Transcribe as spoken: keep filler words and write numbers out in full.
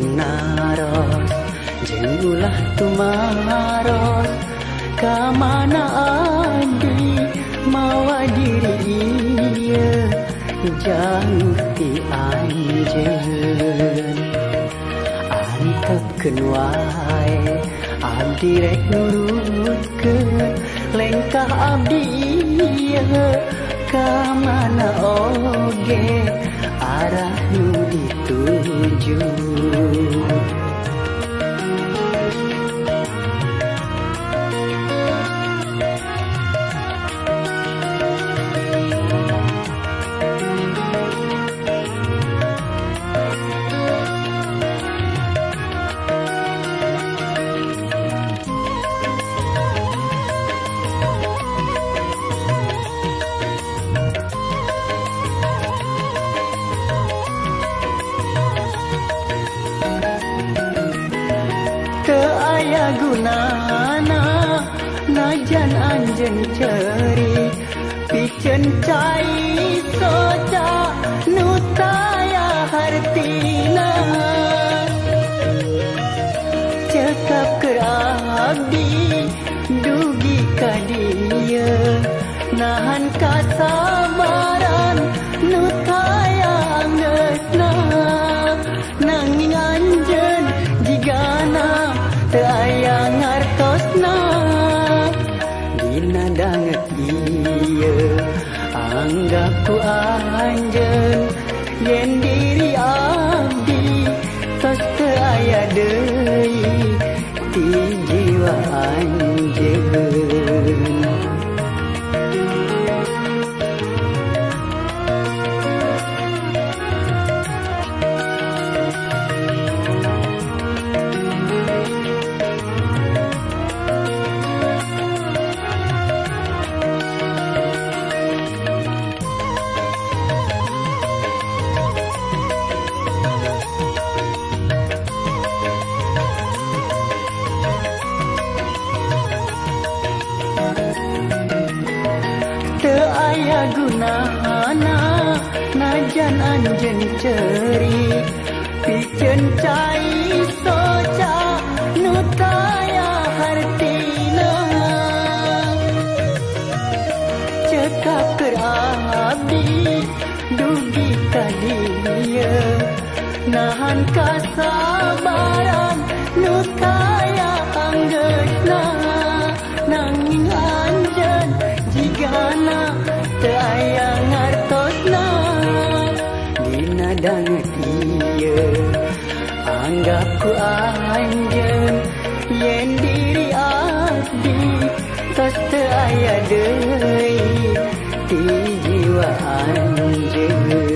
naros jeung ulah tumaros ka mana adi mawa diri ieu jauh ti anjeun antepkeun wae abdi rek nurutkeun lengkah abdi ieu ka mana oge arah nu dituju. Aya gunana najan anjeun ceuri piceun cai soca nu taya hartina cekap keur abdi dugi ka dieu nahan kasabaran nu taya anggeusna nanging anjeun jigana teu aya ngartosna dina danget ieu anggap ku anjeun yen diri abdi tos teu aya deui ti jiwa anjeun. Teu aya gunana najan anjeun ceuri piceun cai soca nu taya hartina cekap keur abdi dugi ka dieu nahan kasabaran nu taya anggeusna nanging anjeun jigana teu aya ngartosna dina danget ieu anggap ku anjeun yen diri abdi tos teu aya deui ti jiwa anjeun.